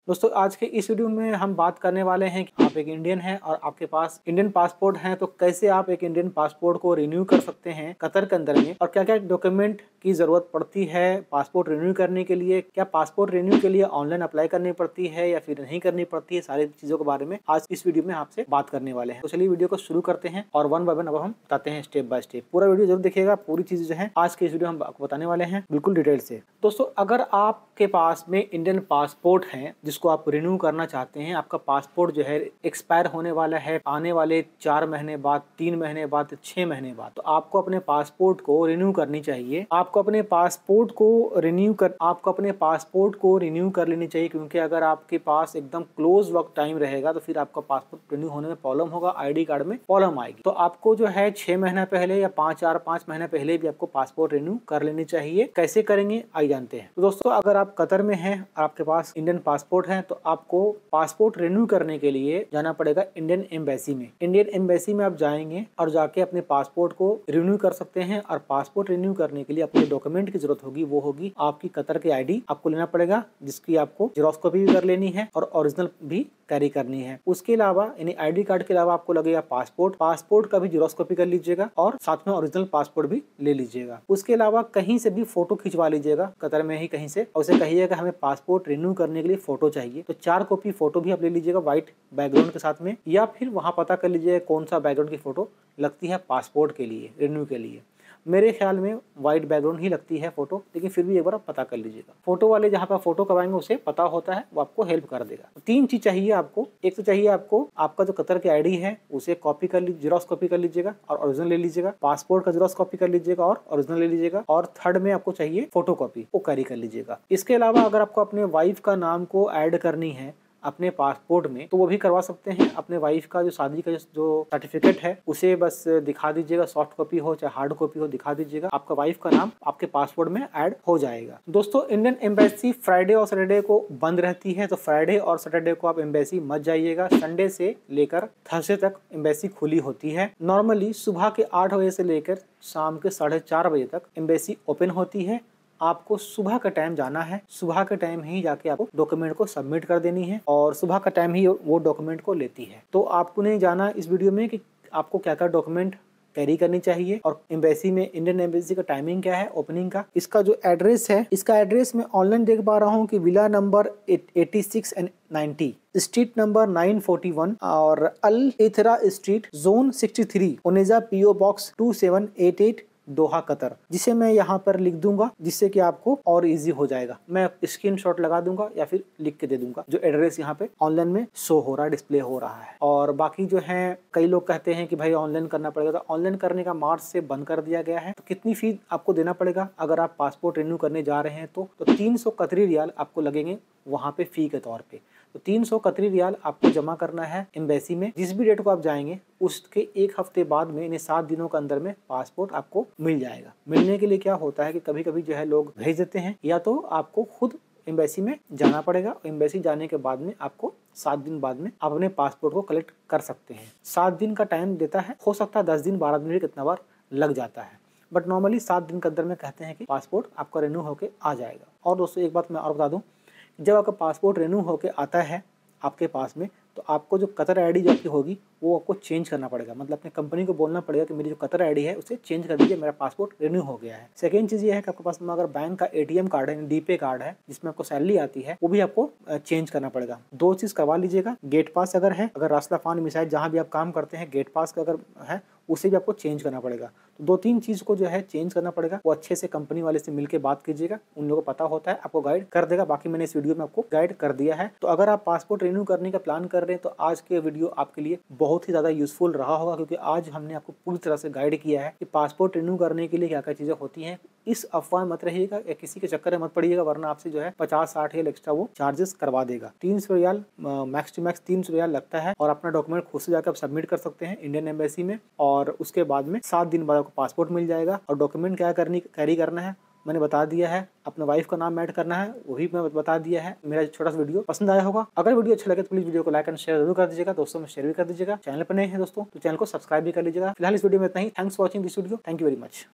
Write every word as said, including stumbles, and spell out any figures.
दोस्तों आज के इस वीडियो में हम बात करने वाले हैं कि आप एक इंडियन हैं और आपके पास इंडियन पासपोर्ट है, तो कैसे आप एक इंडियन पासपोर्ट को रिन्यू कर सकते हैं कतर के अंदर में, और क्या क्या डॉक्यूमेंट की जरूरत पड़ती है पासपोर्ट रिन्यू करने के लिए, क्या पासपोर्ट रिन्यू के लिए ऑनलाइन अप्लाई करनी पड़ती है या फिर नहीं करनी पड़ती है, सारी चीजों के बारे में आज इस वीडियो में आपसे बात करने वाले हैं। तो चलिए वीडियो को शुरू करते हैं और वन बाय वन अब हम बताते हैं स्टेप बाय स्टेप। पूरा वीडियो जरूर देखिएगा, पूरी चीज जो है आज के इस वीडियो हम आपको बताने वाले हैं बिल्कुल डिटेल से। दोस्तों अगर आपके पास में इंडियन पासपोर्ट है जिसको आप रिन्यू करना चाहते हैं, आपका पासपोर्ट जो है एक्सपायर होने वाला है आने वाले चार महीने बाद, तीन महीने बाद, छह महीने बाद, तो आपको अपने पासपोर्ट को रिन्यू करनी चाहिए। आपको अपने पासपोर्ट को रिन्यू कर आपको अपने पासपोर्ट को रिन्यू कर लेनी चाहिए, क्योंकि अगर आपके पास एकदम क्लोज वक्त टाइम रहेगा तो फिर आपका पासपोर्ट रिन्यू होने में प्रॉब्लम होगा, आईडी कार्ड में प्रॉब्लम आएगी। तो आपको जो है छह महीना पहले या पांच चार पांच महीने पहले भी आपको पासपोर्ट रिन्यू कर लेनी चाहिए। कैसे करेंगे आइए जानते हैं। तो दोस्तों अगर आप कतर में हैं, आपके पास इंडियन पासपोर्ट है, तो आपको पासपोर्ट रिन्यू करने के लिए जाना पड़ेगा इंडियन एम्बेसी में। इंडियन एम्बेसी में आप जाएंगे और जाके अपने पासपोर्ट को रिन्यू कर सकते हैं। और पासपोर्ट रिन्यू करने के लिए अपने डॉक्यूमेंट की जरूरत होगी, वो होगी आपकी कतर की आईडी आपको लेना पड़ेगा, जिसकी आपको जेरॉक्स कॉपी भी कर लेनी है और ओरिजिनल भी कैरी करनी है। उसके अलावा यानी आईडी कार्ड के अलावा आपको लगेगा पासपोर्ट पासपोर्ट का भी जेरॉक्स कॉपी कर लीजिएगा और साथ में ओरिजिनल पासपोर्ट भी ले लीजिएगा। उसके अलावा कहीं से भी फोटो खिंचवा लीजिएगा, कतर में ही कहीं से, और उसे कहिएगा हमें पासपोर्ट रिन्यू करने के लिए फोटो चाहिए, तो चार कॉपी फोटो भी आप ले लीजिएगा व्हाइट बैकग्राउंड के साथ में, या फिर वहां पता कर लीजिएगा कौन सा बैकग्राउंड की फोटो लगती है पासपोर्ट के लिए रिन्यू के लिए। मेरे ख्याल में व्हाइट बैकग्राउंड ही लगती है फोटो, लेकिन फिर भी एक बार आप पता कर लीजिएगा। फोटो वाले जहाँ पे फोटो करवाएंगे उसे पता होता है, वो आपको हेल्प कर देगा। तो तीन चीज चाहिए आपको। एक तो चाहिए आपको आपका जो कतर की आईडी है उसे कॉपी कर लीजिए, जेरॉक्स कॉपी कर लीजिएगा और ओरिजिनल ले लीजिएगा। पासपोर्ट का जेरॉक्स कॉपी कर लीजिएगा और ओरिजिनल ले लीजिएगा। और थर्ड में आपको चाहिए फोटो कॉपी, वो कैरी कर लीजिएगा। इसके अलावा अगर आपको अपने वाइफ का नाम को ऐड करनी है अपने पासपोर्ट में, तो वो भी करवा सकते हैं। अपने वाइफ का जो शादी का जो सर्टिफिकेट है उसे बस दिखा दीजिएगा, सॉफ्ट कॉपी हो चाहे हार्ड कॉपी हो, दिखा दीजिएगा, आपका वाइफ का नाम आपके पासपोर्ट में ऐड हो जाएगा। दोस्तों इंडियन एम्बेसी फ्राइडे और सैटरडे को बंद रहती है, तो फ्राइडे और सैटरडे को आप एम्बेसी मत जाइएगा। संडे से लेकर थर्सडे तक एम्बेसी खुली होती है। नॉर्मली सुबह के आठ बजे से लेकर शाम के साढ़े चार बजे तक एम्बेसी ओपन होती है। आपको सुबह का टाइम जाना है, सुबह के टाइम ही जाके आपको डॉक्यूमेंट को सबमिट कर देनी है और सुबह का टाइम ही वो डॉक्यूमेंट को लेती है। तो आपको नहीं जाना इस वीडियो में कि आपको क्या क्या डॉक्यूमेंट कैरी करनी चाहिए और एम्बेसी में इंडियन एम्बेसी का टाइमिंग क्या है ओपनिंग का। इसका जो एड्रेस है, इसका एड्रेस मैं ऑनलाइन देख पा रहा हूँ कि villa number eighty six and ninety, street number nine forty one और Al Athra street, zone sixty three, Onaiza, PO box two seven eight eight, Doha Qatar, जिसे मैं यहाँ पर लिख दूंगा जिससे कि आपको और इजी हो जाएगा। मैं स्क्रीनशॉट लगा दूंगा या फिर लिख के दे दूंगा जो एड्रेस यहाँ पे ऑनलाइन में शो हो रहा है, डिस्प्ले हो रहा है। और बाकी जो है, कई लोग कहते हैं कि भाई ऑनलाइन करना पड़ेगा, तो ऑनलाइन करने का मार्च से बंद कर दिया गया है। तो कितनी फीस आपको देना पड़ेगा अगर आप पासपोर्ट रिन्यू करने जा रहे हैं तो, तो तीन सौ कतरी रियाल आपको लगेंगे वहाँ पे फी के तौर पे। तो तीन सौ कतरी रियाल आपको जमा करना है एम्बेसी में। जिस भी डेट को आप जाएंगे उसके एक हफ्ते बाद में, यानी सात दिनों के अंदर में पासपोर्ट आपको मिल जाएगा। मिलने के लिए क्या होता है कि कभी कभी जो है लोग भेज देते हैं, या तो आपको खुद एम्बेसी में जाना पड़ेगा। एम्बेसी जाने के बाद में आपको सात दिन बाद में आप अपने पासपोर्ट को कलेक्ट कर सकते हैं। सात दिन का टाइम देता है, हो सकता है दस दिन बारह दिन भी कितना बार लग जाता है, बट नॉर्मली सात दिन के अंदर में कहते हैं कि पासपोर्ट आपका रिन्यू होकर आ जाएगा। और दोस्तों एक बात मैं और बता दूं, जब आपका पासपोर्ट रिन्यू होके आता है आपके पास में, तो आपको जो कतर आईडी जो आपकी होगी वो आपको चेंज करना पड़ेगा। मतलब अपने कंपनी को बोलना पड़ेगा कि मेरी जो कतर आईडी है उसे चेंज कर दीजिए, मेरा पासपोर्ट रिन्यू हो गया है। सेकंड चीज ये है कि आपके पास में अगर बैंक का एटीएम कार्ड है, डीपे कार्ड है जिसमें आपको सैलरी आती है, वो भी आपको चेंज करना पड़ेगा। दो चीज करवा लीजिएगा। गेट पास अगर है, अगर रास्ताफान मिसाइल जहाँ भी आप काम करते हैं गेट पास का अगर है उसे भी आपको चेंज करना पड़ेगा। तो दो तीन चीज को जो है चेंज करना पड़ेगा। वो अच्छे से कंपनी वाले से मिलकर बात कीजिएगा, उन लोगों को पता होता है, आपको गाइड कर देगा। बाकी मैंने इस वीडियो में आपको गाइड कर दिया है। तो अगर आप पासपोर्ट रिन्यू करने का प्लान कर रहे हैं तो आज के वीडियो आपके लिए बहुत ही ज्यादा यूजफुल रहा होगा, क्योंकि आज हमने आपको पूरी तरह से गाइड किया है कि पासपोर्ट रिन्यू करने के लिए क्या क्या चीजें होती हैं। इस अफवाह मत रहिएगा या किसी के चक्कर में मत पड़िएगा, वरना आपसे जो है पचास साठ रियाल एक्स्ट्रा वो चार्जेस करवा देगा। तीन सौ रियाल मैक्स टू मैक्स तीन सौ रियाल लगता है और अपना डॉक्यूमेंट खुद से जाकर आप सबमिट कर सकते हैं इंडियन एम्बेसी में। और उसके बाद में सात दिन बाद आपको पासपोर्ट मिल जाएगा। और डॉक्यूमेंट क्या करनी कैरी करना है मैंने बता दिया है। अपने वाइफ का नाम ऐड करना है वो भी मैं बता दिया है। मेरा छोटा सा वीडियो पसंद आया होगा। अगर वीडियो अच्छा लगे तो प्लीज वीडियो को लाइक एंड शेयर जरूर कर दीजिएगा। दोस्तों में शेयर भी कर दीजिएगा। चैनल पर नए हैं दोस्तों तो चैनल को सब्सक्राइब भी कर लीजिएगा। फिलहाल इस वीडियो में इतना ही। Thanks for watching this video. Thank you very much.